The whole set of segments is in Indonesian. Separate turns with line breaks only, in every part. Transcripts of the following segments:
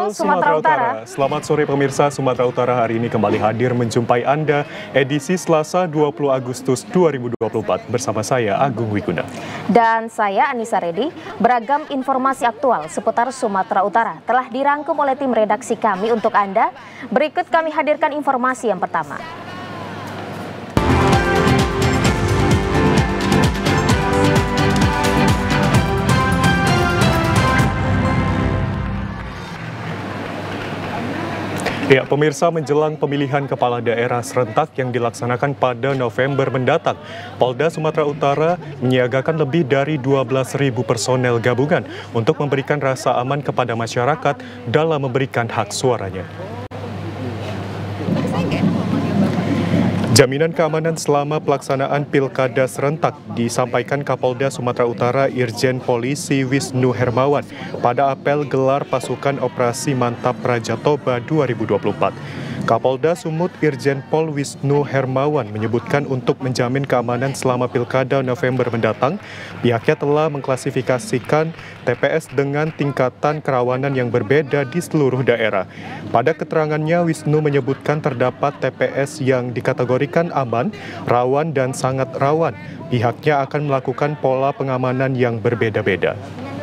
Halo Sumatera Utara. Selamat sore pemirsa Sumatera Utara, hari ini kembali hadir menjumpai Anda edisi Selasa 20 Agustus 2024 bersama saya Agung Wiguna.
Dan saya Anissa Redi. Beragam informasi aktual seputar Sumatera Utara telah dirangkum oleh tim redaksi kami untuk Anda. Berikut kami hadirkan informasi yang pertama.
Ya, pemirsa, menjelang pemilihan kepala daerah serentak yang dilaksanakan pada November mendatang, Polda Sumatera Utara menyiagakan lebih dari 12.000 personel gabungan untuk memberikan rasa aman kepada masyarakat dalam memberikan hak suaranya. Jaminan keamanan selama pelaksanaan Pilkada serentak disampaikan Kapolda Sumatera Utara Irjen Polisi Wisnu Hermawan pada apel gelar pasukan operasi Mantap Praja Toba 2024. Kapolda Sumut Irjen Pol Wisnu Hermawan menyebutkan untuk menjamin keamanan selama Pilkada November mendatang, pihaknya telah mengklasifikasikan TPS dengan tingkatan kerawanan yang berbeda di seluruh daerah. Pada keterangannya, Wisnu menyebutkan terdapat TPS yang dikategorikan aman, rawan, dan sangat rawan. Pihaknya akan melakukan pola pengamanan yang berbeda-beda.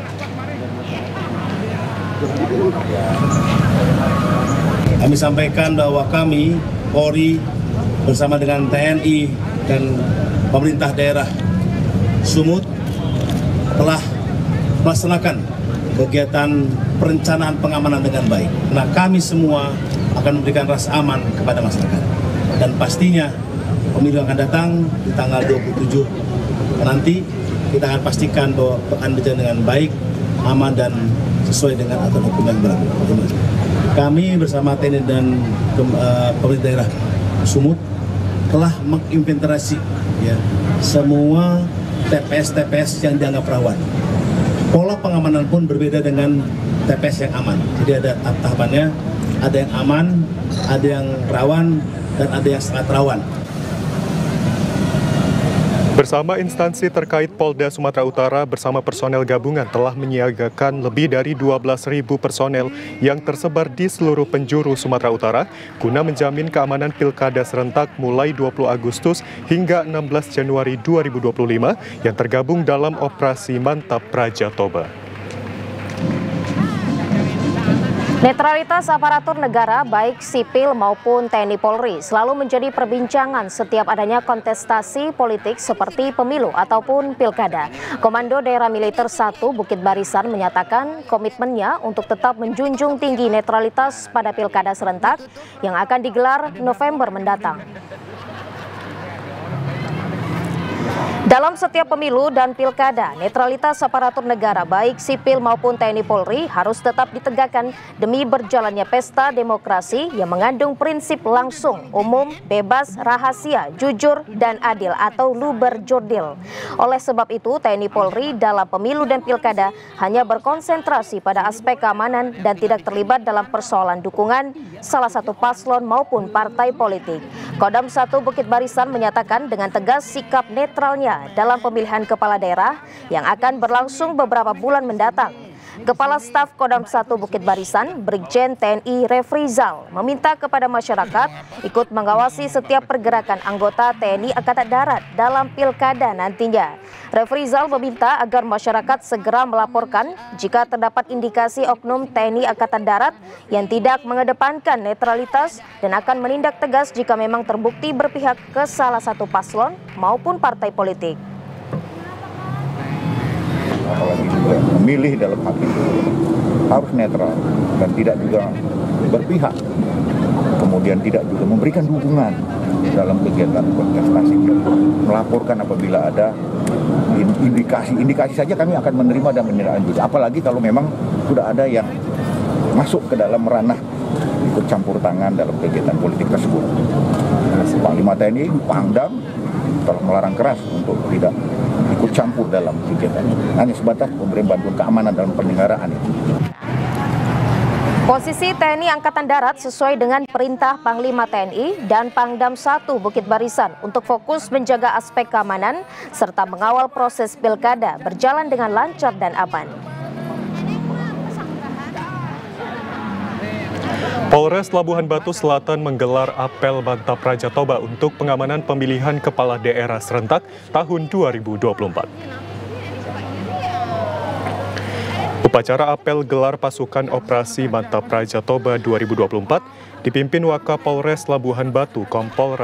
Kami sampaikan bahwa kami, Polri, bersama dengan TNI dan pemerintah daerah Sumut telah melaksanakan kegiatan perencanaan pengamanan dengan baik. Nah, kami semua akan memberikan rasa aman kepada masyarakat. Dan pastinya pemilu akan datang di tanggal 27 nanti kita akan pastikan bahwa akan berjalan dengan baik, aman, dan sesuai dengan aturan hukum yang berlaku. Kami bersama TNI dan pemerintah daerah Sumut telah menginventarisasi semua TPS-TPS yang dianggap rawan. Pola pengamanan pun berbeda dengan TPS yang aman. Jadi ada tahapannya, ada yang aman, ada yang rawan, dan ada yang sangat rawan.
Bersama instansi terkait, Polda Sumatera Utara bersama personel gabungan telah menyiagakan lebih dari 12.000 personel yang tersebar di seluruh penjuru Sumatera Utara guna menjamin keamanan Pilkada serentak mulai 20 Agustus hingga 16 Januari 2025 yang tergabung dalam operasi Mantap Praja Toba.
Netralitas aparatur negara baik sipil maupun TNI Polri selalu menjadi perbincangan setiap adanya kontestasi politik seperti pemilu ataupun pilkada. Komando Daerah Militer 1 Bukit Barisan menyatakan komitmennya untuk tetap menjunjung tinggi netralitas pada pilkada serentak yang akan digelar November mendatang. Dalam setiap pemilu dan pilkada, netralitas aparatur negara baik sipil maupun TNI Polri harus tetap ditegakkan demi berjalannya pesta demokrasi yang mengandung prinsip langsung, umum, bebas, rahasia, jujur, dan adil atau luber jurdil. Oleh sebab itu, TNI Polri dalam pemilu dan pilkada hanya berkonsentrasi pada aspek keamanan dan tidak terlibat dalam persoalan dukungan salah satu paslon maupun partai politik. Kodam 1 Bukit Barisan menyatakan dengan tegas sikap netralnya dalam pemilihan kepala daerah yang akan berlangsung beberapa bulan mendatang. Kepala Staf Kodam 1 Bukit Barisan, Brigjen TNI Refrizal, meminta kepada masyarakat ikut mengawasi setiap pergerakan anggota TNI Angkatan Darat dalam pilkada nantinya. Refrizal meminta agar masyarakat segera melaporkan jika terdapat indikasi oknum TNI Angkatan Darat yang tidak mengedepankan netralitas dan akan menindak tegas jika memang terbukti berpihak ke salah satu paslon maupun partai politik.
Apalagi juga memilih dalam hak itu harus netral dan tidak juga berpihak, kemudian tidak juga memberikan dukungan dalam kegiatan kontestasi, melaporkan apabila ada indikasi saja kami akan menerima dan menindaklanjuti, apalagi kalau memang sudah ada yang masuk ke dalam ranah ikut campur tangan dalam kegiatan politik tersebut. Panglima TNI, Pangdam telah melarang keras untuk tidak ikut campur dalam kegiatan ini. Hanya sebatas memberi bantuan keamanan dalam penyelenggaraan itu.
Posisi TNI Angkatan Darat sesuai dengan perintah Panglima TNI dan Pangdam 1 Bukit Barisan untuk fokus menjaga aspek keamanan serta mengawal proses pilkada berjalan dengan lancar dan aman.
Polres Labuhan Batu Selatan menggelar apel Mantap Raja Toba untuk pengamanan pemilihan kepala daerah serentak tahun 2024. Upacara apel gelar pasukan operasi Mantap Raja Toba 2024 dipimpin Wakapolres Labuhan Batu Kompol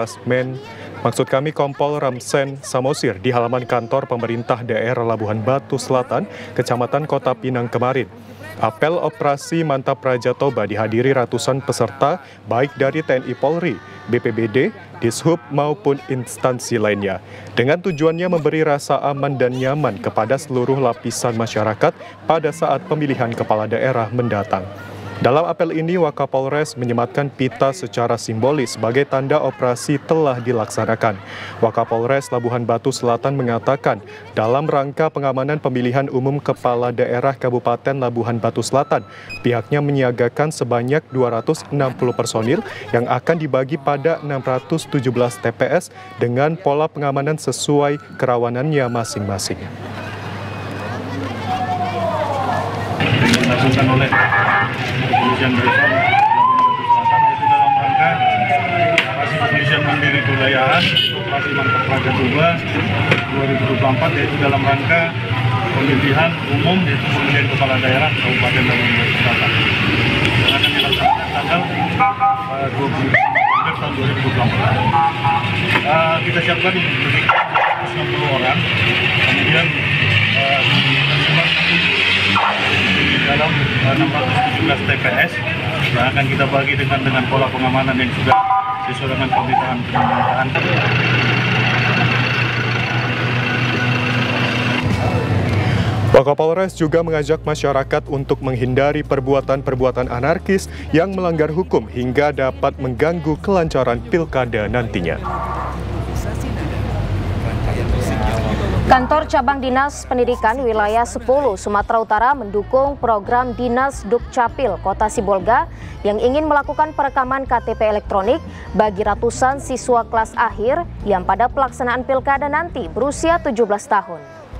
Ramsen Samosir di halaman kantor pemerintah daerah Labuhan Batu Selatan, Kecamatan Kota Pinang kemarin. Apel operasi Mantap Raja Toba dihadiri ratusan peserta baik dari TNI Polri, BPBD, Dishub maupun instansi lainnya. Dengan tujuannya memberi rasa aman dan nyaman kepada seluruh lapisan masyarakat pada saat pemilihan kepala daerah mendatang. Dalam apel ini, Wakapolres menyematkan pita secara simbolis sebagai tanda operasi telah dilaksanakan. Wakapolres Labuhan Batu Selatan mengatakan, dalam rangka pengamanan pemilihan umum kepala daerah Kabupaten Labuhan Batu Selatan, pihaknya menyiagakan sebanyak 260 personil yang akan dibagi pada 617 TPS dengan pola pengamanan sesuai kerawanannya masing-masing.
Dilakukan oleh Kepolisian Daerah Labuhan Batu Selatan, itu dalam rangka operasi kepolisian mandiri kewilayahan operasi Mantap Raja Toba 2024, yaitu dalam rangka pemilihan umum yaitu pemilihan kepala daerah Kabupaten Labuhan Batu Selatan yang akan dilaksanakan tanggal 20 November tahun 2024. Kita siapkan lebih 160 orang, kemudian dalam 617 TPS yang akan kita bagi dengan pola pengamanan yang sudah sesuai dengan pemerintahan.
Wakapolres juga mengajak masyarakat untuk menghindari perbuatan-perbuatan anarkis yang melanggar hukum hingga dapat mengganggu kelancaran pilkada nantinya.
Kantor Cabang Dinas Pendidikan Wilayah 10 Sumatera Utara mendukung program Dinas Dukcapil Kota Sibolga yang ingin melakukan perekaman KTP elektronik bagi ratusan siswa kelas akhir yang pada pelaksanaan pilkada nanti berusia 17 tahun.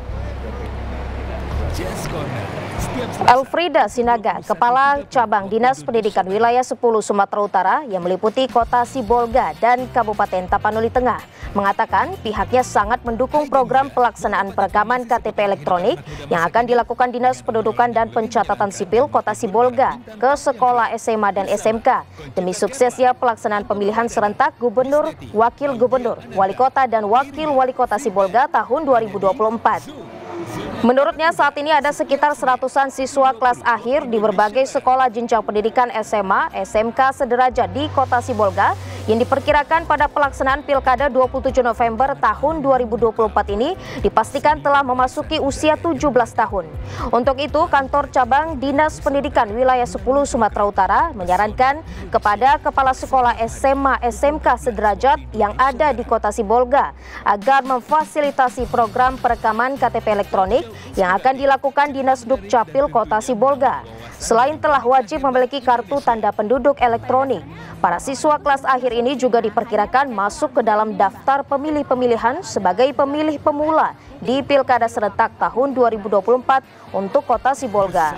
Elfrida Sinaga, Kepala Cabang Dinas Pendidikan Wilayah 10 Sumatera Utara yang meliputi Kota Sibolga dan Kabupaten Tapanuli Tengah, mengatakan pihaknya sangat mendukung program pelaksanaan perekaman KTP elektronik yang akan dilakukan Dinas Pendudukan dan Pencatatan Sipil Kota Sibolga ke sekolah SMA dan SMK demi suksesnya pelaksanaan pemilihan serentak Gubernur, Wakil Gubernur, Wali Kota dan Wakil Wali Kota Sibolga tahun 2024. Menurutnya saat ini ada sekitar seratusan siswa kelas akhir di berbagai sekolah jenjang pendidikan SMA, SMK sederajat di Kota Sibolga yang diperkirakan pada pelaksanaan Pilkada 27 November tahun 2024 ini dipastikan telah memasuki usia 17 tahun. Untuk itu, Kantor Cabang Dinas Pendidikan Wilayah 10 Sumatera Utara menyarankan kepada kepala sekolah SMA, SMK sederajat yang ada di Kota Sibolga agar memfasilitasi program perekaman KTP elektronik yang akan dilakukan Dinas Dukcapil Kota Sibolga. Selain telah wajib memiliki kartu tanda penduduk elektronik, para siswa kelas akhir ini juga diperkirakan masuk ke dalam daftar pemilih pemilihan sebagai pemilih pemula di Pilkada serentak tahun 2024 untuk Kota Sibolga.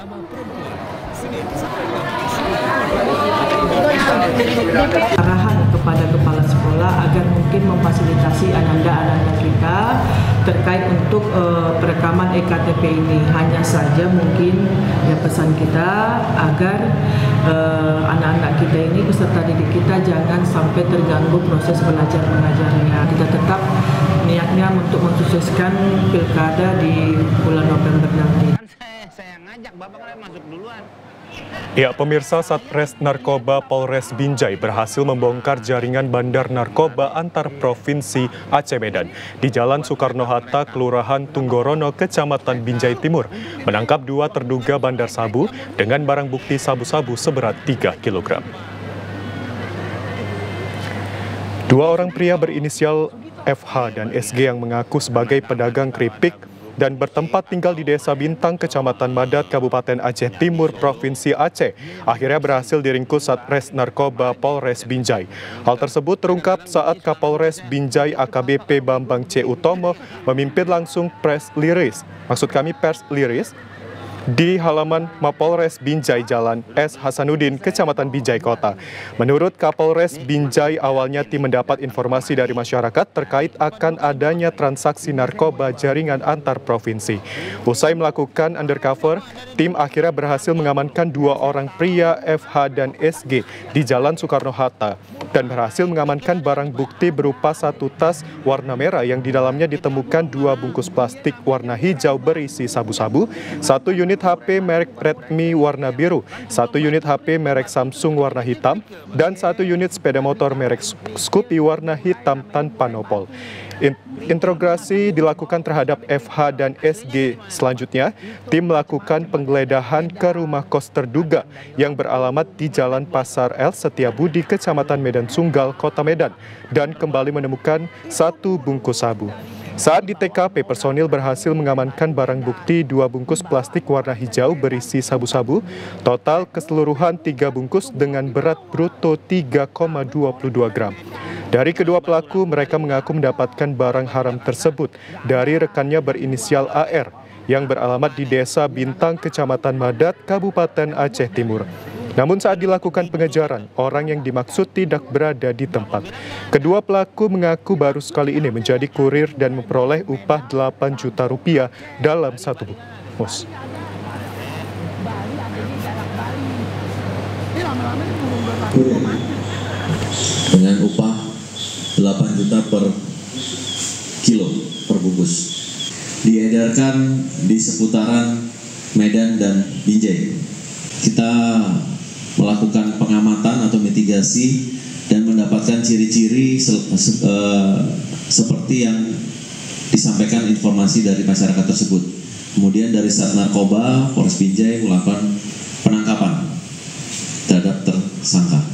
Arahan kepada kepala sekolah agar mungkin memfasilitasi ananda-ananda kita terkait untuk perekaman ektp ini. Hanya saja mungkin ya pesan kita agar anak-anak kita ini, peserta didik kita jangan sampai terganggu proses belajar mengajarnya. Kita tetap niatnya untuk mensukseskan pilkada di bulan November nanti.
Saya ngajak Bapak masuk duluan.
Ya, pemirsa, Satres Narkoba Polres Binjai berhasil membongkar jaringan bandar narkoba antar provinsi Aceh Medan di Jalan Soekarno-Hatta, Kelurahan Tunggorono, Kecamatan Binjai Timur, menangkap 2 terduga bandar sabu dengan barang bukti sabu-sabu seberat 3 kg. 2 orang pria berinisial FH dan SG yang mengaku sebagai pedagang keripik dan bertempat tinggal di Desa Bintang, Kecamatan Madat, Kabupaten Aceh Timur, Provinsi Aceh, akhirnya berhasil diringkus Satres Narkoba Polres Binjai. Hal tersebut terungkap saat Kapolres Binjai AKBP Bambang C. Utomo memimpin langsung pers liris di halaman Mapolres Binjai Jalan S. Hasanuddin, Kecamatan Binjai Kota. Menurut Kapolres Binjai, awalnya tim mendapat informasi dari masyarakat terkait akan adanya transaksi narkoba jaringan antar provinsi. Usai melakukan undercover, tim akhirnya berhasil mengamankan 2 orang pria FH dan SG di Jalan Soekarno-Hatta dan berhasil mengamankan barang bukti berupa 1 tas warna merah yang di dalamnya ditemukan 2 bungkus plastik warna hijau berisi sabu-sabu, 1 unit HP merek Redmi warna biru, 1 unit HP merek Samsung warna hitam, dan 1 unit sepeda motor merek Scoopy warna hitam tanpa nopol. Interogasi dilakukan terhadap FH dan SG. Selanjutnya, tim melakukan penggeledahan ke rumah kos terduga yang beralamat di Jalan Pasar El Setiabudi, Kecamatan Medan Sunggal, Kota Medan, dan kembali menemukan 1 bungkus sabu. Saat di TKP, personil berhasil mengamankan barang bukti 2 bungkus plastik warna hijau berisi sabu-sabu, total keseluruhan 3 bungkus dengan berat bruto 3,22 gram. Dari kedua pelaku, mereka mengaku mendapatkan barang haram tersebut dari rekannya berinisial AR yang beralamat di Desa Bintang, Kecamatan Madat, Kabupaten Aceh Timur. Namun saat dilakukan pengejaran, orang yang dimaksud tidak berada di tempat. Kedua pelaku mengaku baru sekali ini menjadi kurir dan memperoleh upah 8 juta rupiah dalam 1 bungkus.
Dengan upah 8 juta per kilo per bungkus. Diedarkan di seputaran Medan dan Binjai. Kita melakukan pengamatan atau mitigasi dan mendapatkan ciri-ciri seperti yang disampaikan informasi dari masyarakat tersebut. Kemudian dari Sat Narkoba, Polres Binjai melakukan penangkapan terhadap tersangka.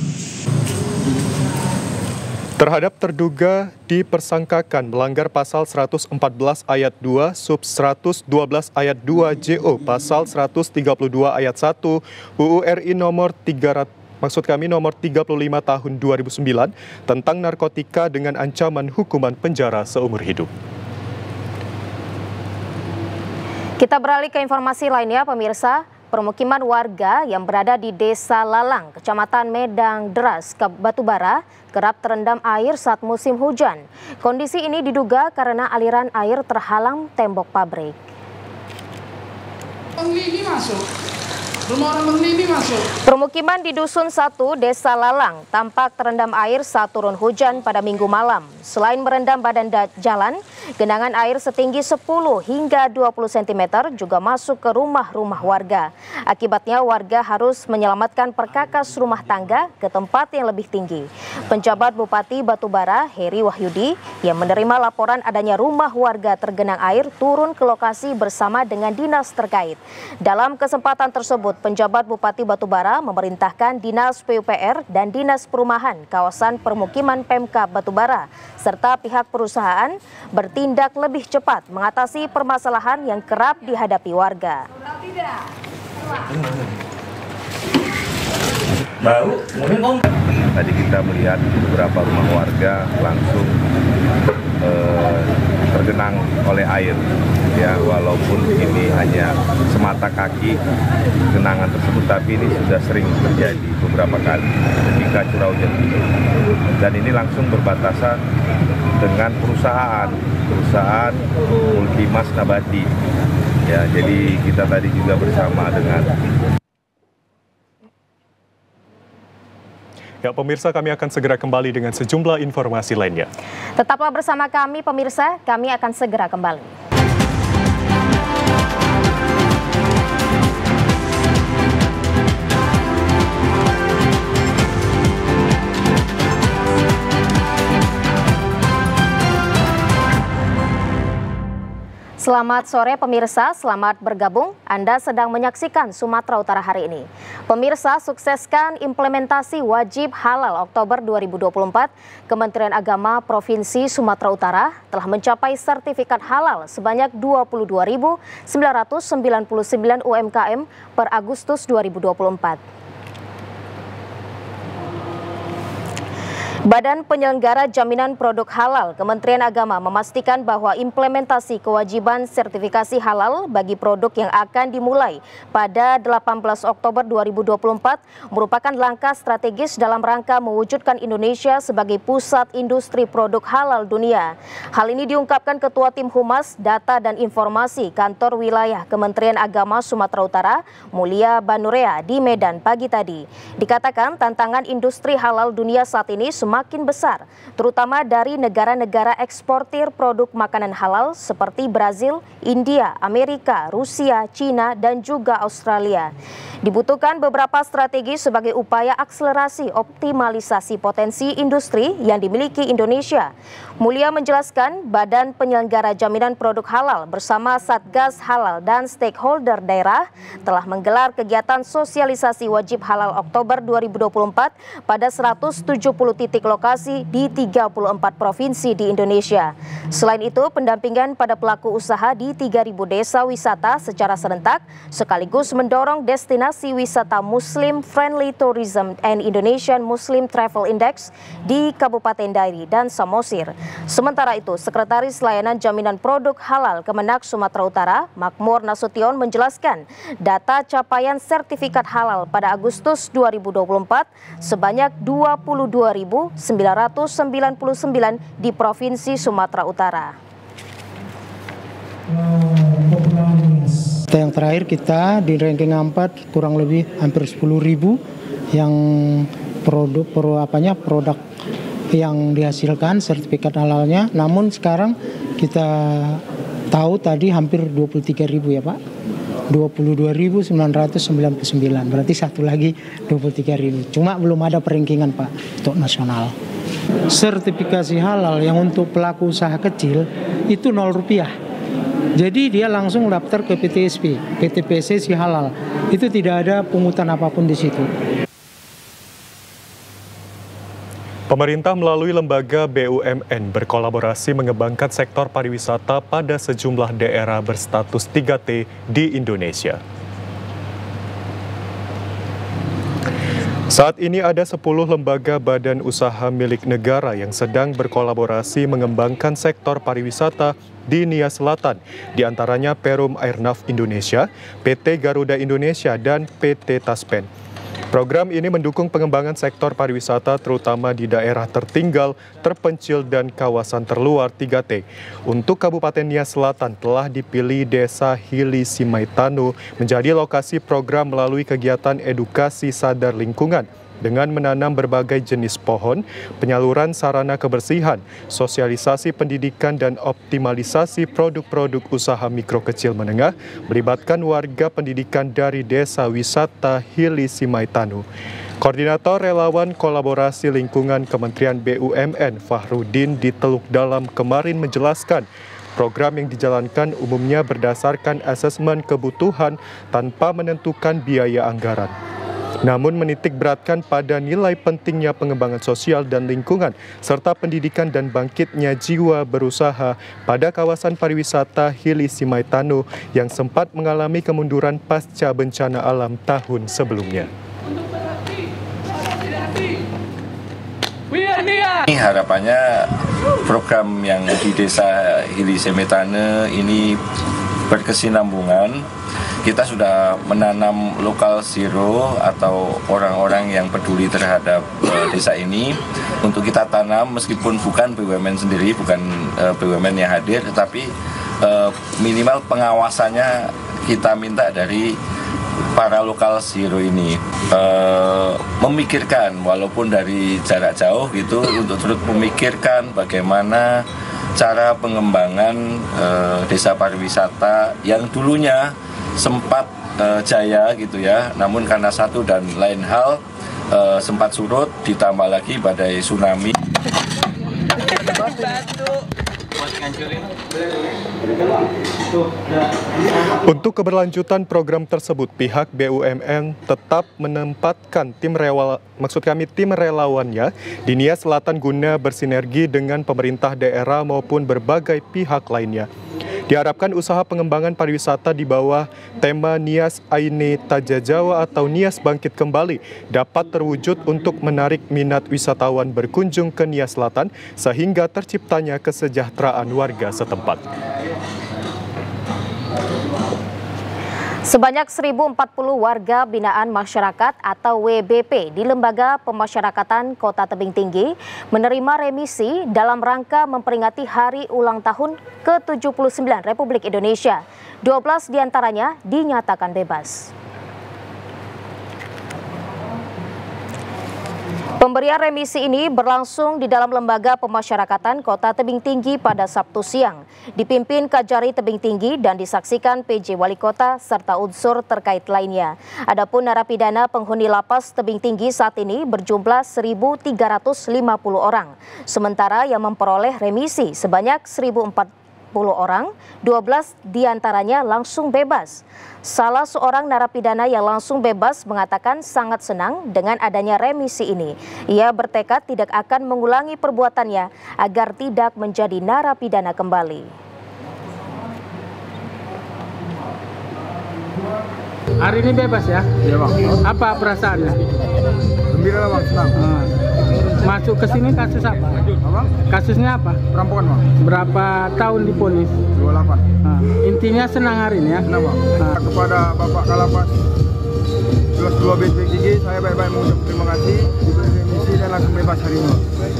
Terhadap terduga dipersangkakan melanggar pasal 114 ayat 2, sub 112 ayat 2 JO, pasal 132 ayat 1 UU RI nomor 35 tahun 2009 tentang narkotika dengan ancaman hukuman penjara seumur hidup.
Kita beralih ke informasi lainnya, pemirsa. Permukiman warga yang berada di Desa Lalang, Kecamatan Medang Deras, Batubara, kerap terendam air saat musim hujan. Kondisi ini diduga karena aliran air terhalang tembok pabrik. Permukiman di Dusun 1, Desa Lalang, tampak terendam air saat turun hujan pada Minggu malam. Selain merendam badan jalan, genangan air setinggi 10 hingga 20 cm juga masuk ke rumah-rumah warga. Akibatnya warga harus menyelamatkan perkakas rumah tangga ke tempat yang lebih tinggi. Penjabat Bupati Batubara, Heri Wahyudi, yang menerima laporan adanya rumah warga tergenang air turun ke lokasi bersama dengan dinas terkait. Dalam kesempatan tersebut, penjabat Bupati Batubara memerintahkan Dinas PUPR dan Dinas Perumahan Kawasan Permukiman Pemkab Batubara serta pihak perusahaan bertindak lebih cepat mengatasi permasalahan yang kerap dihadapi warga.
Tadi kita melihat beberapa rumah warga langsung tergenang oleh air, ya, walaupun ini hanya semata kaki genangan tersebut, tapi ini sudah sering terjadi beberapa kali ketika curah hujan tinggi, dan ini langsung berbatasan dengan perusahaan Multimas Nabati, ya. Jadi kita tadi juga bersama dengan
Ya, pemirsa, kami akan segera kembali dengan sejumlah informasi lainnya.
Tetaplah bersama kami, pemirsa. Kami akan segera kembali. Selamat sore pemirsa, selamat bergabung. Anda sedang menyaksikan Sumatera Utara hari ini. Pemirsa, sukseskan implementasi wajib halal Oktober 2024. Kementerian Agama Provinsi Sumatera Utara telah mencapai sertifikat halal sebanyak 22.999 UMKM per Agustus 2024. Badan Penyelenggara Jaminan Produk Halal Kementerian Agama memastikan bahwa implementasi kewajiban sertifikasi halal bagi produk yang akan dimulai pada 18 Oktober 2024 merupakan langkah strategis dalam rangka mewujudkan Indonesia sebagai pusat industri produk halal dunia. Hal ini diungkapkan Ketua Tim Humas Data dan Informasi Kantor Wilayah Kementerian Agama Sumatera Utara, Mulia Banurea di Medan pagi tadi. Dikatakan tantangan industri halal dunia saat ini semakin besar, terutama dari negara-negara eksportir produk makanan halal seperti Brazil, India, Amerika, Rusia, Cina, dan juga Australia. Dibutuhkan beberapa strategi sebagai upaya akselerasi optimalisasi potensi industri yang dimiliki Indonesia. Mulia menjelaskan Badan Penyelenggara Jaminan Produk Halal bersama Satgas Halal dan stakeholder daerah telah menggelar kegiatan sosialisasi wajib halal Oktober 2024 pada 170 titik lokasi di 34 provinsi di Indonesia. Selain itu, pendampingan pada pelaku usaha di 3.000 desa wisata secara serentak sekaligus mendorong destinasi wisata Muslim Friendly Tourism and Indonesian Muslim Travel Index di Kabupaten Dairi dan Samosir. Sementara itu, Sekretaris Layanan Jaminan Produk Halal Kemenak Sumatera Utara, Makmur Nasution menjelaskan data capaian sertifikat halal pada Agustus 2024 sebanyak 22.999 di Provinsi Sumatera Utara.
Yang terakhir kita di ranking 4 kurang lebih hampir 10.000 yang produk yang dihasilkan sertifikat halalnya. Namun sekarang kita tahu tadi hampir 23.000 ya Pak. 22.999, berarti satu lagi 23.000. Cuma belum ada peringkingan Pak untuk nasional. Sertifikasi halal yang untuk pelaku usaha kecil itu Rp0. Jadi dia langsung daftar ke PTSP, PTPSC halal. Itu tidak ada pungutan apapun di situ.
Pemerintah melalui lembaga BUMN berkolaborasi mengembangkan sektor pariwisata pada sejumlah daerah berstatus 3T di Indonesia. Saat ini ada 10 lembaga badan usaha milik negara yang sedang berkolaborasi mengembangkan sektor pariwisata di Nia Selatan, di antaranya Perum Airnav Indonesia, PT Garuda Indonesia, dan PT Taspen. Program ini mendukung pengembangan sektor pariwisata terutama di daerah tertinggal, terpencil, dan kawasan terluar 3T. Untuk Kabupaten Nia Selatan telah dipilih Desa Hili Simaitanu menjadi lokasi program melalui kegiatan edukasi sadar lingkungan dengan menanam berbagai jenis pohon, penyaluran sarana kebersihan, sosialisasi pendidikan, dan optimalisasi produk-produk usaha mikro kecil menengah, melibatkan warga pendidikan dari Desa Wisata Hili Simaitanu. Koordinator Relawan Kolaborasi Lingkungan Kementerian BUMN Fahrudin di Teluk Dalam kemarin menjelaskan, program yang dijalankan umumnya berdasarkan asesmen kebutuhan tanpa menentukan biaya anggaran. Namun menitik beratkan pada nilai pentingnya pengembangan sosial dan lingkungan, serta pendidikan dan bangkitnya jiwa berusaha pada kawasan pariwisata Hili Simaitanu yang sempat mengalami kemunduran pasca bencana alam tahun sebelumnya.
Ini harapannya program yang di Desa Hili Simaitanu ini berkesinambungan. Kita sudah menanam lokal zero atau orang-orang yang peduli terhadap desa ini untuk kita tanam meskipun bukan BUMN sendiri, bukan BUMN yang hadir, tetapi minimal pengawasannya kita minta dari para lokal zero ini memikirkan walaupun dari jarak jauh gitu untuk terus memikirkan bagaimana cara pengembangan desa pariwisata yang dulunya sempat jaya gitu ya, namun karena satu dan lain hal sempat surut, ditambah lagi badai tsunami.
Untuk keberlanjutan program tersebut, pihak BUMN tetap menempatkan tim relawannya di Nia Selatan guna bersinergi dengan pemerintah daerah maupun berbagai pihak lainnya. Diharapkan usaha pengembangan pariwisata di bawah tema Nias Aine Tajajawa atau Nias Bangkit Kembali dapat terwujud untuk menarik minat wisatawan berkunjung ke Nias Selatan sehingga terciptanya kesejahteraan warga setempat.
Sebanyak 1.040 warga binaan masyarakat atau WBP di Lembaga Pemasyarakatan Kota Tebing Tinggi menerima remisi dalam rangka memperingati Hari Ulang Tahun ke-79 Republik Indonesia. 12 diantaranya dinyatakan bebas. Pemberian remisi ini berlangsung di dalam Lembaga Pemasyarakatan Kota Tebing Tinggi pada Sabtu siang, dipimpin Kajari Tebing Tinggi dan disaksikan PJ Wali Kota serta unsur terkait lainnya. Adapun narapidana penghuni lapas Tebing Tinggi saat ini berjumlah 1.350 orang, sementara yang memperoleh remisi sebanyak 1.040 orang, 12 diantaranya langsung bebas. Salah seorang narapidana yang langsung bebas mengatakan sangat senang dengan adanya remisi ini. Ia bertekad tidak akan mengulangi perbuatannya agar tidak menjadi narapidana kembali.
Hari ini bebas ya? Iya Bang. Apa perasaannya? Gembira lah Bang, senang. Masuk ke sini kasus apa? Apa? Kasusnya apa? Perampokan Bang. Berapa tahun diponis? 28. Intinya senang hari ini ya? Senang Bang. Kepada Bapak Kalapas Kelas 2 BPKG, saya baik-baik mengucap terima kasih, diberi remisi dan langsung bebas hari ini.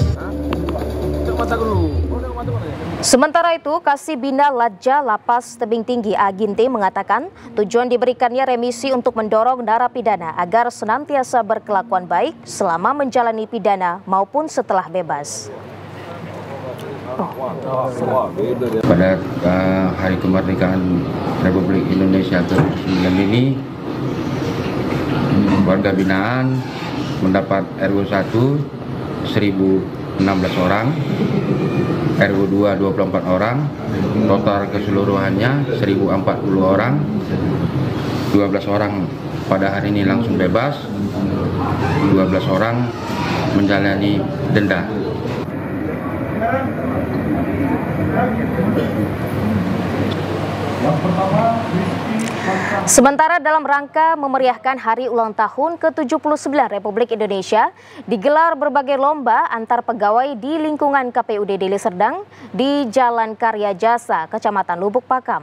Sementara itu, Kasibina Ladja Lapas Tebing Tinggi Aginti mengatakan tujuan diberikannya remisi untuk mendorong narapidana agar senantiasa berkelakuan baik selama menjalani pidana maupun setelah bebas.
Pada Hari Kemerdekaan Republik Indonesia ke-79 ini, warga binaan mendapat RW 1 1.016 orang, RW 2 24 orang, total keseluruhannya 1.040 orang, 12 orang pada hari ini langsung bebas, 12 orang menjalani denda.
Sementara dalam rangka memeriahkan Hari Ulang Tahun ke-79 Republik Indonesia, digelar berbagai lomba antar pegawai di lingkungan KPUD Deli Serdang di Jalan Karya Jasa, Kecamatan Lubuk Pakam.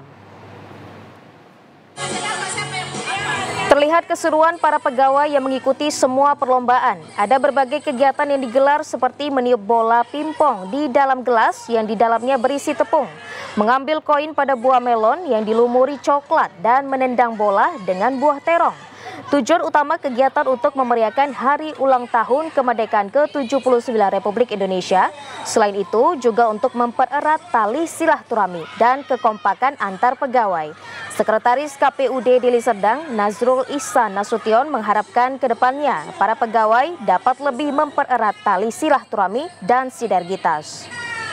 Terlihat keseruan para pegawai yang mengikuti semua perlombaan. Ada berbagai kegiatan yang digelar seperti meniup bola pimpong di dalam gelas yang di dalamnya berisi tepung, mengambil koin pada buah melon yang dilumuri coklat, dan menendang bola dengan buah terong. Tujuan utama kegiatan untuk memeriahkan Hari Ulang Tahun Kemerdekaan ke-79 Republik Indonesia, selain itu juga untuk mempererat tali silaturahmi dan kekompakan antar pegawai. Sekretaris KPUD Deli Serdang, Nazrul Ihsan Nasution, mengharapkan ke depannya para pegawai dapat lebih mempererat tali silaturahmi dan sinergitas.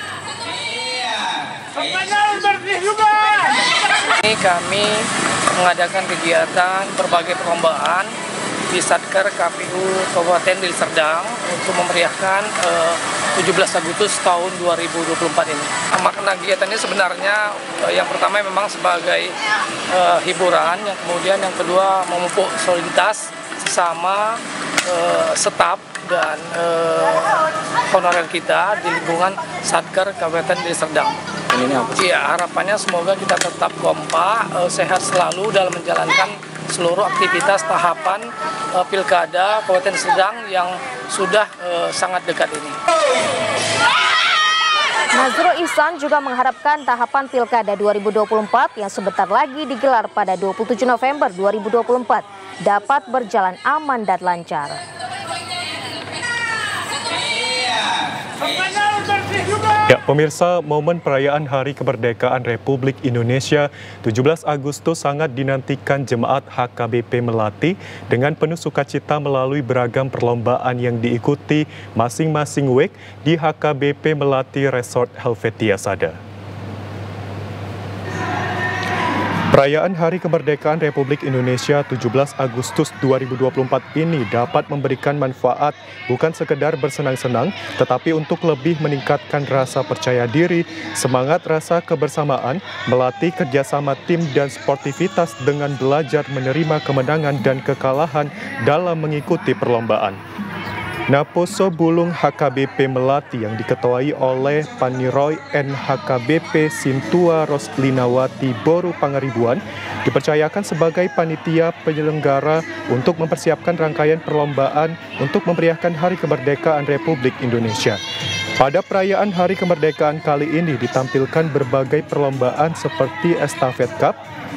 Ini kami mengadakan kegiatan berbagai perlombaan di Satker KPU Kabupaten Deli Serdang untuk memeriahkan 17 Agustus tahun 2024 ini. Makna kegiatan ini sebenarnya yang pertama memang sebagai hiburan, yang kemudian yang kedua memupuk soliditas sesama staf dan honorer kita di lingkungan Satker Kabupaten Deli Serdang. Ya, harapannya semoga kita tetap kompak, sehat selalu dalam menjalankan seluruh aktivitas tahapan Pilkada Kabupaten Serdang yang sudah sangat dekat ini.
Nazrul Ihsan juga mengharapkan tahapan Pilkada 2024 yang sebentar lagi digelar pada 27 November 2024 dapat berjalan aman dan lancar.
Ya, pemirsa, momen perayaan Hari Kemerdekaan Republik Indonesia 17 Agustus sangat dinantikan jemaat HKBP Melati dengan penuh sukacita melalui beragam perlombaan yang diikuti masing-masing week di HKBP Melati Resort Helvetia Sada. Perayaan Hari Kemerdekaan Republik Indonesia 17 Agustus 2024 ini dapat memberikan manfaat bukan sekedar bersenang-senang, tetapi untuk lebih meningkatkan rasa percaya diri, semangat rasa kebersamaan, melatih kerjasama tim dan sportivitas dengan belajar menerima kemenangan dan kekalahan dalam mengikuti perlombaan. Naposo Bulung HKBP Melati yang diketuai oleh Paniroy NHKBP Sintua Roslinawati Boru Pangaribuan dipercayakan sebagai panitia penyelenggara untuk mempersiapkan rangkaian perlombaan untuk memeriahkan Hari Kemerdekaan Republik Indonesia. Pada perayaan Hari Kemerdekaan kali ini ditampilkan berbagai perlombaan seperti estafet cup,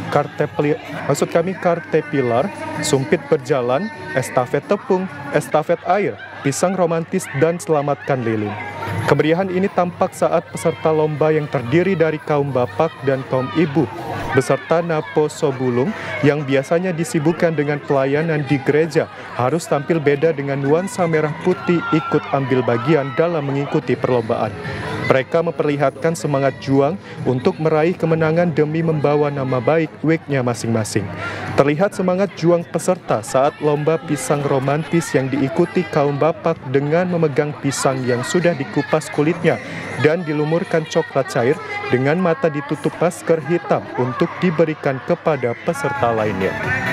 karte pilar, sumpit berjalan, estafet tepung, estafet air, pisang romantis, dan selamatkan lilin. Kemeriahan ini tampak saat peserta lomba yang terdiri dari kaum bapak dan kaum ibu beserta Naposo Bulung yang biasanya disibukkan dengan pelayanan di gereja harus tampil beda dengan nuansa merah putih ikut ambil bagian dalam mengikuti perlombaan. Mereka memperlihatkan semangat juang untuk meraih kemenangan demi membawa nama baik wignya masing-masing. Terlihat semangat juang peserta saat lomba pisang romantis yang diikuti kaum bapak dengan memegang pisang yang sudah dikupas kulitnya dan dilumurkan coklat cair dengan mata ditutup masker hitam untuk diberikan kepada peserta lainnya.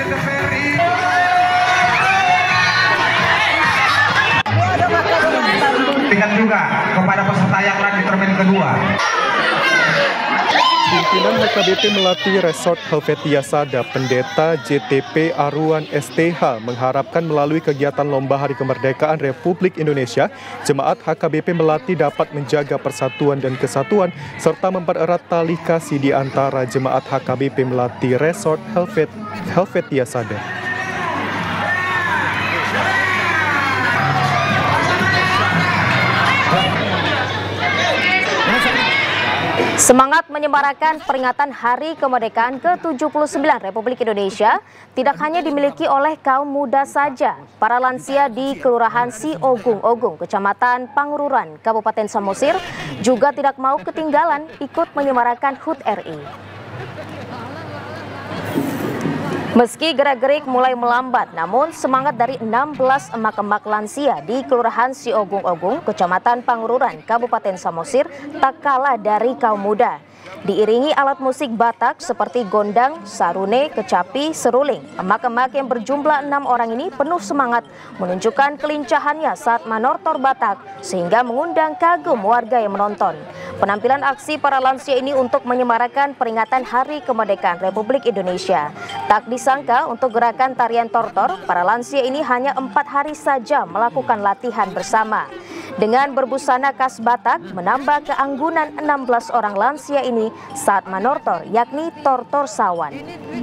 Juga kepada peserta yang lain di termin kedua.
Pimpinan HKBP Melati Resort Helvetia Sada, Pendeta JTP Aruan STH mengharapkan melalui kegiatan Lomba Hari Kemerdekaan Republik Indonesia, jemaat HKBP Melati dapat menjaga persatuan dan kesatuan serta mempererat tali kasih di antara jemaat HKBP Melati Resort Helvetia Sada.
Semangat menyemarakan peringatan Hari Kemerdekaan ke-79 Republik Indonesia tidak hanya dimiliki oleh kaum muda saja. Para lansia di Kelurahan Si Ogung, Kecamatan Pangururan, Kabupaten Samosir juga tidak mau ketinggalan ikut menyemarakan HUT RI. Meski gerak-gerik mulai melambat, namun semangat dari 16 emak-emak lansia di Kelurahan Si Ogung, Kecamatan Pangururan, Kabupaten Samosir tak kalah dari kaum muda. Diiringi alat musik Batak seperti gondang, sarune, kecapi, seruling, emak-emak yang berjumlah 6 orang ini penuh semangat menunjukkan kelincahannya saat manortor Batak sehingga mengundang kagum warga yang menonton. Penampilan aksi para lansia ini untuk menyemarakan peringatan Hari Kemerdekaan Republik Indonesia. Tak disangka untuk gerakan tarian tortor, para lansia ini hanya 4 hari saja melakukan latihan bersama. Dengan berbusana khas Batak, menambah keanggunan 16 orang lansia ini saat manortor, yakni tortor sawan.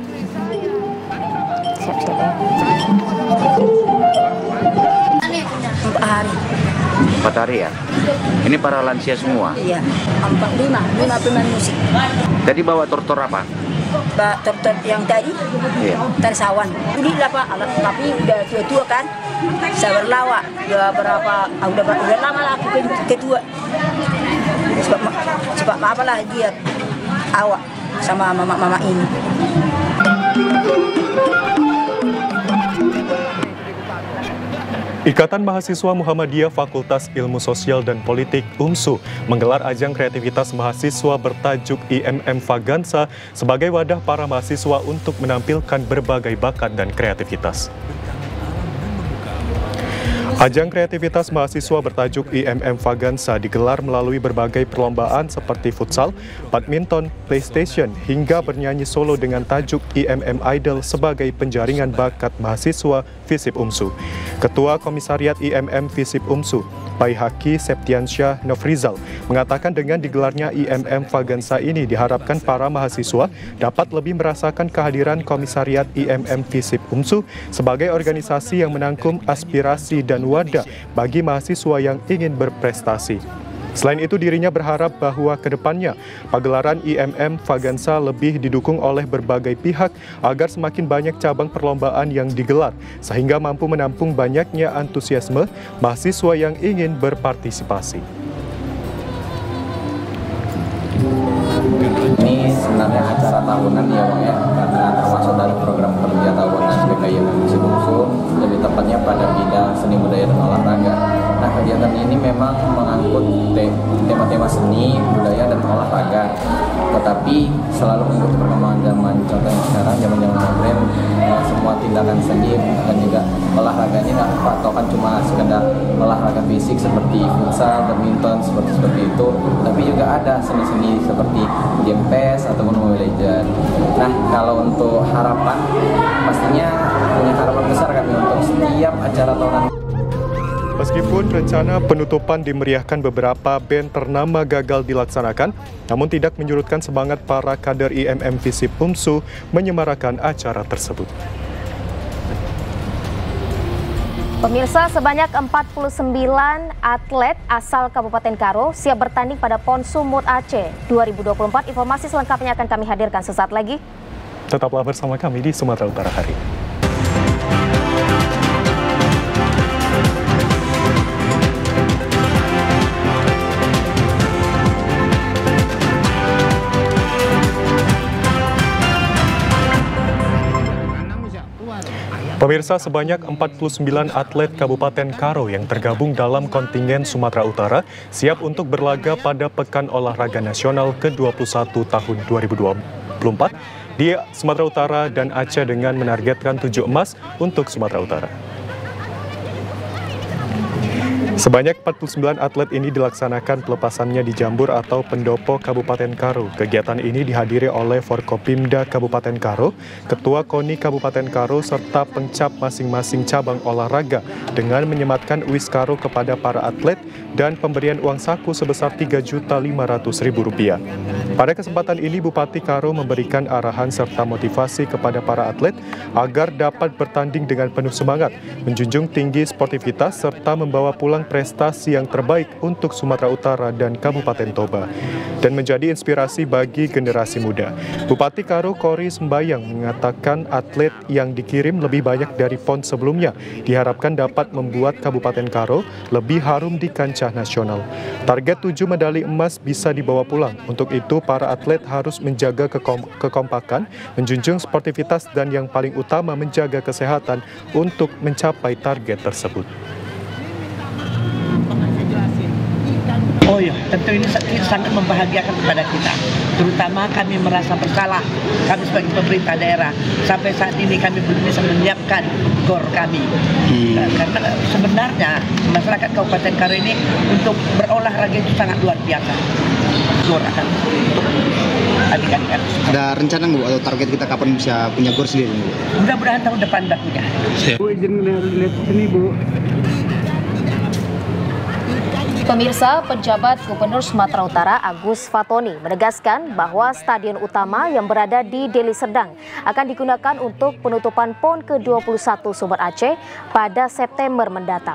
Empat hari ya? Ini para lansia semua?
Iya, 5 pemain musik.
Tadi bawa tortor apa?
Tortor yang tadi,
iya.
Tari sawan. Ini alat tapi udah tua-tua kan, sabar lawak. Udah lama lah aku kedua. Sebab apalah dia awak sama mama ini.
Ikatan Mahasiswa Muhammadiyah Fakultas Ilmu Sosial dan Politik UMSU menggelar ajang kreativitas mahasiswa bertajuk IMM Fagansa sebagai wadah para mahasiswa untuk menampilkan berbagai bakat dan kreativitas. Ajang kreativitas mahasiswa bertajuk IMM Fagansa digelar melalui berbagai perlombaan seperti futsal, badminton, PlayStation, hingga bernyanyi solo dengan tajuk IMM Idol sebagai penjaringan bakat mahasiswa FISIP UMSU. Ketua Komisariat IMM FISIP UMSU, Baihaki Septiansyah Nofrizal, mengatakan dengan digelarnya IMM Fagansa ini diharapkan para mahasiswa dapat lebih merasakan kehadiran Komisariat IMM FISIP UMSU sebagai organisasi yang menangkum aspirasi dan wadah bagi mahasiswa yang ingin berprestasi. Selain itu, dirinya berharap bahwa ke depannya pagelaran IMM Fagansa lebih didukung oleh berbagai pihak agar semakin banyak cabang perlombaan yang digelar, sehingga mampu menampung banyaknya antusiasme mahasiswa yang ingin berpartisipasi.
Ini sebenarnya acara tahunan ya Bang ya, tapi selalu mengikuti perkembangan zaman. Contohnya sekarang zaman modern, semua tindakan seni dan juga olahraganya nggak patokan cuma sekedar olahraga fisik seperti futsal, badminton seperti itu, tapi juga ada seni-seni seperti game PES ataupun Mobile Legends. Nah, kalau untuk harapan, pastinya punya harapan besar kami untuk setiap acara tahunan.
Meskipun rencana penutupan dimeriahkan beberapa band ternama gagal dilaksanakan, namun tidak menyurutkan semangat para kader IMM Visip UMSU menyemarakan acara tersebut.
Pemirsa, sebanyak 49 atlet asal Kabupaten Karo siap bertanding pada PON Sumut Aceh 2024. Informasi selengkapnya akan kami hadirkan sesaat lagi.
Tetaplah bersama kami di Sumatera Utara hari ini. Pemirsa, sebanyak 49 atlet Kabupaten Karo yang tergabung dalam kontingen Sumatera Utara siap untuk berlaga pada Pekan Olahraga Nasional ke-21 tahun 2024 di Sumatera Utara dan Aceh dengan menargetkan 7 emas untuk Sumatera Utara. Sebanyak 49 atlet ini dilaksanakan pelepasannya di Jambur atau Pendopo Kabupaten Karo. Kegiatan ini dihadiri oleh Forkopimda Kabupaten Karo, Ketua KONI Kabupaten Karo, serta pengcap masing-masing cabang olahraga dengan menyematkan uis karo kepada para atlet dan pemberian uang saku sebesar Rp3.500.000. Pada kesempatan ini, Bupati Karo memberikan arahan serta motivasi kepada para atlet agar dapat bertanding dengan penuh semangat, menjunjung tinggi sportivitas, serta membawa pulang prestasi yang terbaik untuk Sumatera Utara dan Kabupaten Toba, dan menjadi inspirasi bagi generasi muda. Bupati Karo Kori Sembayang mengatakan atlet yang dikirim lebih banyak dari PON sebelumnya diharapkan dapat membuat Kabupaten Karo lebih harum di kancah nasional. Target 7 medali emas bisa dibawa pulang. Untuk itu, para atlet harus menjaga kekompakan, menjunjung sportivitas, dan yang paling utama menjaga kesehatan untuk mencapai target tersebut.
Oh ya, tentu ini sangat membahagiakan kepada kita. Terutama kami merasa bersalah, kami sebagai pemerintah daerah. Sampai saat ini kami belum bisa menyiapkan GOR kami. Karena sebenarnya masyarakat Kabupaten Karo ini untuk berolahraga itu sangat luar biasa. GOR akan untuk adik-adik.
Ada rencana nggak Bu, atau target kita kapan bisa punya GOR sendiri?
Mudah-mudahan tahun depan udah punya.
Bu, izin lihat sini Bu.
Pemirsa, penjabat Gubernur Sumatera Utara Agus Fatoni menegaskan bahwa stadion utama yang berada di Deli Serdang akan digunakan untuk penutupan PON ke-21 Sumber Aceh pada September mendatang.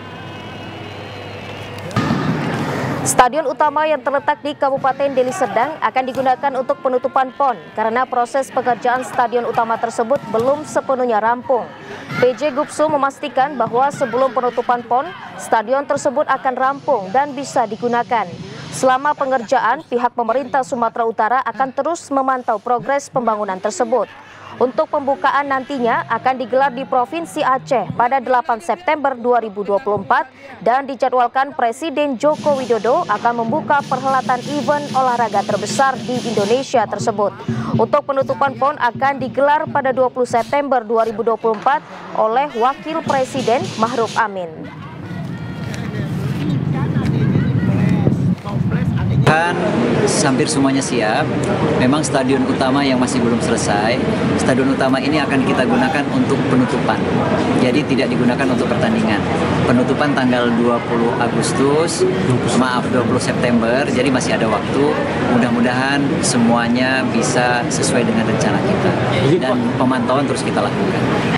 Stadion utama yang terletak di Kabupaten Deli Serdang akan digunakan untuk penutupan PON karena proses pekerjaan stadion utama tersebut belum sepenuhnya rampung. PJ Gubsu memastikan bahwa sebelum penutupan PON, stadion tersebut akan rampung dan bisa digunakan. Selama pengerjaan, pihak pemerintah Sumatera Utara akan terus memantau progres pembangunan tersebut. Untuk pembukaan nantinya akan digelar di Provinsi Aceh pada 8 September 2024 dan dijadwalkan Presiden Joko Widodo akan membuka perhelatan event olahraga terbesar di Indonesia tersebut. Untuk penutupan PON akan digelar pada 20 September 2024 oleh Wakil Presiden Ma'ruf Amin.
Hampir semuanya siap. Memang stadion utama yang masih belum selesai. Stadion utama ini akan kita gunakan untuk penutupan. Jadi tidak digunakan untuk pertandingan. Penutupan tanggal 20 September. Jadi masih ada waktu. Mudah-mudahan semuanya bisa sesuai dengan rencana kita. Dan pemantauan terus kita lakukan.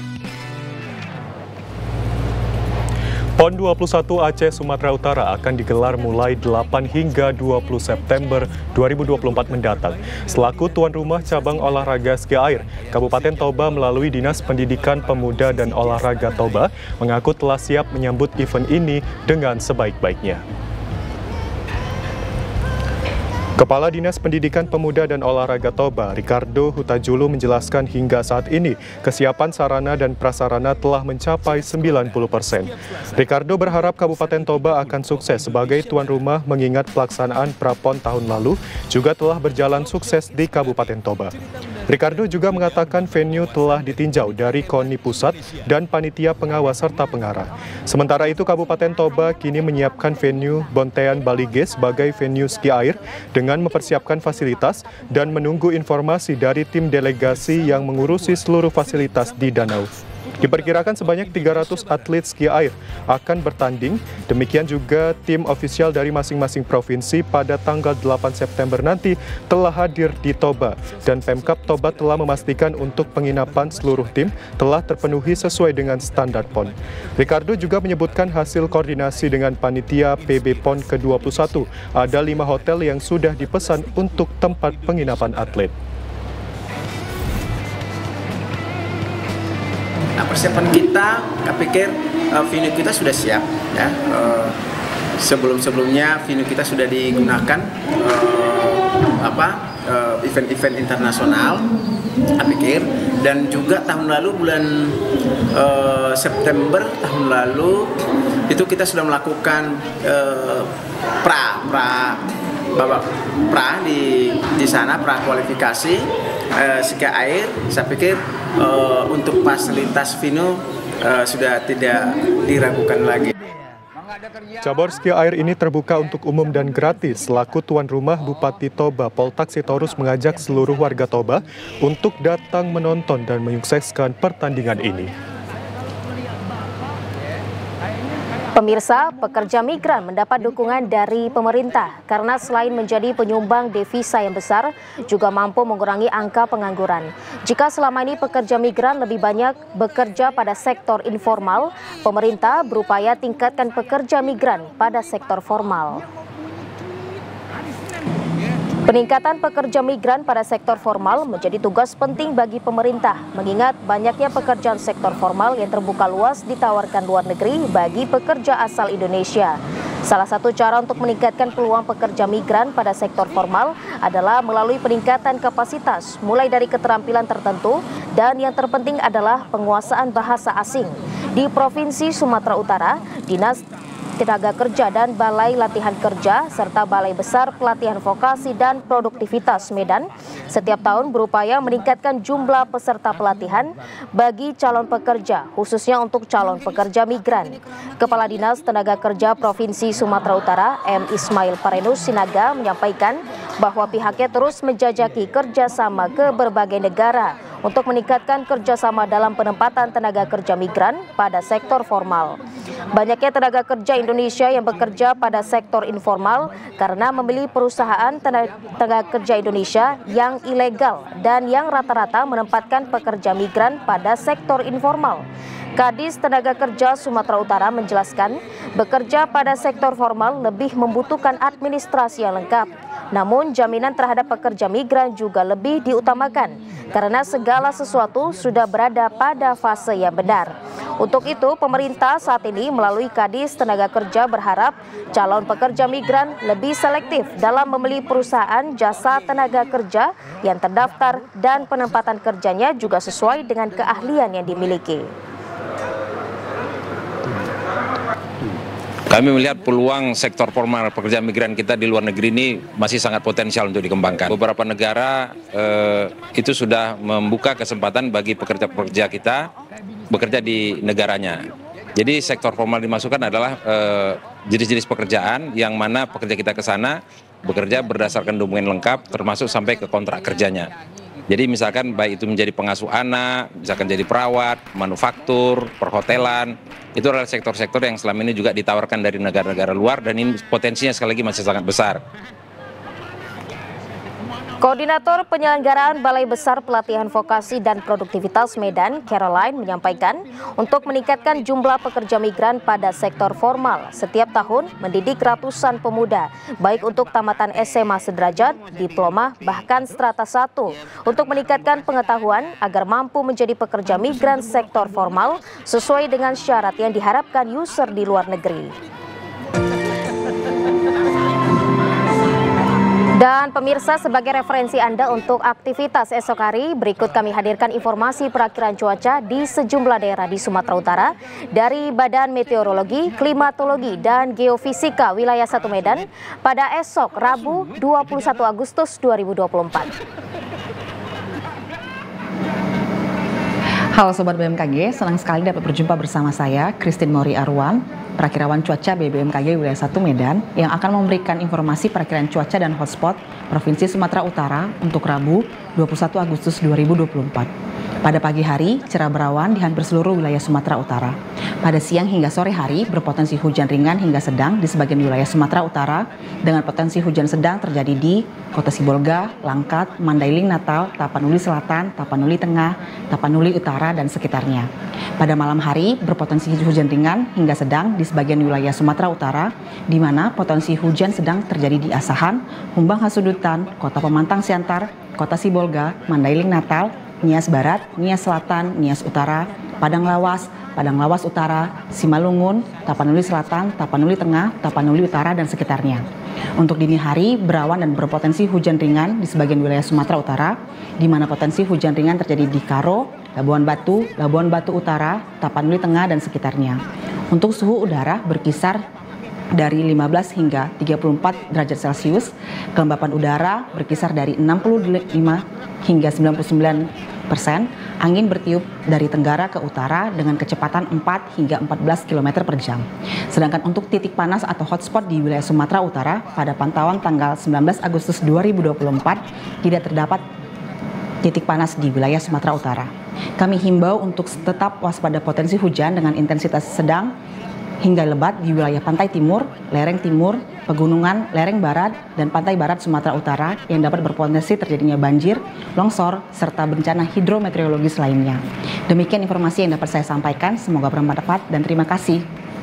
PON 21 Aceh Sumatera Utara akan digelar mulai 8 hingga 20 September 2024 mendatang. Selaku tuan rumah cabang olahraga ski air, Kabupaten Toba melalui Dinas Pendidikan Pemuda dan Olahraga Toba mengaku telah siap menyambut event ini dengan sebaik-baiknya. Kepala Dinas Pendidikan Pemuda dan Olahraga Toba, Ricardo Hutajulu menjelaskan hingga saat ini kesiapan sarana dan prasarana telah mencapai 90%. Ricardo berharap Kabupaten Toba akan sukses sebagai tuan rumah mengingat pelaksanaan Prapon tahun lalu juga telah berjalan sukses di Kabupaten Toba. Ricardo juga mengatakan venue telah ditinjau dari KONI Pusat dan Panitia Pengawas serta Pengarah. Sementara itu Kabupaten Toba kini menyiapkan venue Bontean Balige sebagai venue ski air dengan mempersiapkan fasilitas dan menunggu informasi dari tim delegasi yang mengurusi seluruh fasilitas di danau. Diperkirakan sebanyak 300 atlet ski air akan bertanding, demikian juga tim ofisial dari masing-masing provinsi pada tanggal 8 September nanti telah hadir di Toba dan Pemkab Toba telah memastikan untuk penginapan seluruh tim telah terpenuhi sesuai dengan standar PON. Ricardo juga menyebutkan hasil koordinasi dengan panitia PB PON ke-21, ada 5 hotel yang sudah dipesan untuk tempat penginapan atlet.
Nah, persiapan kita, saya pikir venue kita sudah siap. Ya. Sebelum-sebelumnya venue kita sudah digunakan event-event internasional, saya pikir. Dan juga tahun lalu bulan September tahun lalu itu kita sudah melakukan pra di sana, pra kualifikasi ski air. Saya pikir untuk fasilitas venue sudah tidak diragukan lagi.
Cabur ski air ini terbuka untuk umum dan gratis. Selaku tuan rumah, Bupati Toba Poltak Sitorus mengajak seluruh warga Toba untuk datang menonton dan menyukseskan pertandingan ini.
Pemirsa, pekerja migran mendapat dukungan dari pemerintah karena selain menjadi penyumbang devisa yang besar, juga mampu mengurangi angka pengangguran. Jika selama ini pekerja migran lebih banyak bekerja pada sektor informal, pemerintah berupaya tingkatkan pekerja migran pada sektor formal. Peningkatan pekerja migran pada sektor formal menjadi tugas penting bagi pemerintah, mengingat banyaknya pekerjaan sektor formal yang terbuka luas ditawarkan luar negeri bagi pekerja asal Indonesia. Salah satu cara untuk meningkatkan peluang pekerja migran pada sektor formal adalah melalui peningkatan kapasitas, mulai dari keterampilan tertentu, dan yang terpenting adalah penguasaan bahasa asing. Di Provinsi Sumatera Utara, Dinas Tenaga Kerja dan Balai Latihan Kerja serta Balai Besar Pelatihan Vokasi dan Produktivitas Medan setiap tahun berupaya meningkatkan jumlah peserta pelatihan bagi calon pekerja, khususnya untuk calon pekerja migran. Kepala Dinas Tenaga Kerja Provinsi Sumatera Utara, M. Ismail Parenus Sinaga menyampaikan bahwa pihaknya terus menjajaki kerjasama ke berbagai negara untuk meningkatkan kerjasama dalam penempatan tenaga kerja migran pada sektor formal. Banyaknya tenaga kerja Indonesia yang bekerja pada sektor informal karena memilih perusahaan tenaga kerja Indonesia yang ilegal dan yang rata-rata menempatkan pekerja migran pada sektor informal. Kadis Tenaga Kerja Sumatera Utara menjelaskan, bekerja pada sektor formal lebih membutuhkan administrasi yang lengkap. Namun jaminan terhadap pekerja migran juga lebih diutamakan karena segala sesuatu sudah berada pada fase yang benar. Untuk itu, pemerintah saat ini melalui Kadis Tenaga Kerja berharap calon pekerja migran lebih selektif dalam memilih perusahaan jasa tenaga kerja yang terdaftar dan penempatan kerjanya juga sesuai dengan keahlian yang dimiliki.
Kami melihat peluang sektor formal pekerja migran kita di luar negeri ini masih sangat potensial untuk dikembangkan. Beberapa negara itu sudah membuka kesempatan bagi pekerja-pekerja kita bekerja di negaranya. Jadi sektor formal dimasukkan adalah jenis-jenis pekerjaan yang mana pekerja kita ke sana bekerja berdasarkan dokumen lengkap termasuk sampai ke kontrak kerjanya. Jadi misalkan baik itu menjadi pengasuh anak, misalkan jadi perawat, manufaktur, perhotelan, itu adalah sektor-sektor yang selama ini juga ditawarkan dari negara-negara luar dan ini potensinya sekali lagi masih sangat besar.
Koordinator Penyelenggaraan Balai Besar Pelatihan Vokasi dan Produktivitas Medan, Caroline, menyampaikan untuk meningkatkan jumlah pekerja migran pada sektor formal, setiap tahun mendidik ratusan pemuda, baik untuk tamatan SMA sederajat, diploma, bahkan strata 1, untuk meningkatkan pengetahuan agar mampu menjadi pekerja migran sektor formal sesuai dengan syarat yang diharapkan user di luar negeri. Dan pemirsa, sebagai referensi Anda untuk aktivitas esok hari, berikut kami hadirkan informasi perakiraan cuaca di sejumlah daerah di Sumatera Utara dari Badan Meteorologi, Klimatologi, dan Geofisika Wilayah 1 Medan pada esok Rabu 21 Agustus 2024.
Halo Sobat BMKG, senang sekali dapat berjumpa bersama saya, Christine Mori Arwan, perakirawan cuaca BMKG Wilayah 1 Medan, yang akan memberikan informasi perakiraan cuaca dan hotspot Provinsi Sumatera Utara untuk Rabu 21 Agustus 2024. Pada pagi hari, cerah berawan di hampir seluruh wilayah Sumatera Utara. Pada siang hingga sore hari, berpotensi hujan ringan hingga sedang di sebagian wilayah Sumatera Utara, dengan potensi hujan sedang terjadi di Kota Sibolga, Langkat, Mandailing Natal, Tapanuli Selatan, Tapanuli Tengah, Tapanuli Utara, dan sekitarnya. Pada malam hari, berpotensi hujan ringan hingga sedang di sebagian wilayah Sumatera Utara, di mana potensi hujan sedang terjadi di Asahan, Humbang Hasudutan, Kota Pemantang Siantar, Kota Sibolga, Mandailing Natal, Nias Barat, Nias Selatan, Nias Utara, Padang Lawas Utara, Simalungun, Tapanuli Selatan, Tapanuli Tengah, Tapanuli Utara, dan sekitarnya. Untuk dini hari, berawan dan berpotensi hujan ringan di sebagian wilayah Sumatera Utara, di mana potensi hujan ringan terjadi di Karo, Labuan Batu Utara, Tapanuli Tengah, dan sekitarnya. Untuk suhu udara berkisar dari 15 hingga 34 derajat Celcius, kelembapan udara berkisar dari 65 hingga 99%, angin bertiup dari tenggara ke utara dengan kecepatan 4 hingga 14 km per jam. Sedangkan untuk titik panas atau hotspot di wilayah Sumatera Utara, pada pantauan tanggal 19 Agustus 2024, tidak terdapat titik panas di wilayah Sumatera Utara. Kami himbau untuk tetap waspada potensi hujan dengan intensitas sedang hingga lebat di wilayah pantai timur, lereng timur, pegunungan, lereng barat, dan pantai barat Sumatera Utara yang dapat berpotensi terjadinya banjir, longsor, serta bencana hidrometeorologis lainnya. Demikian informasi yang dapat saya sampaikan, semoga bermanfaat dan terima kasih.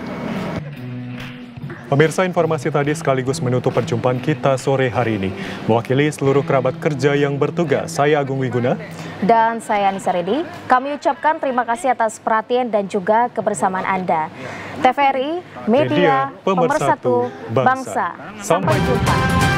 Pemirsa, informasi tadi sekaligus menutup perjumpaan kita sore hari ini. Mewakili seluruh kerabat kerja yang bertugas, saya Agung Wiguna.
Dan saya Anissa Redi. Kami ucapkan terima kasih atas perhatian dan juga kebersamaan Anda. TVRI, Media Pemersatu Bangsa. Sampai jumpa.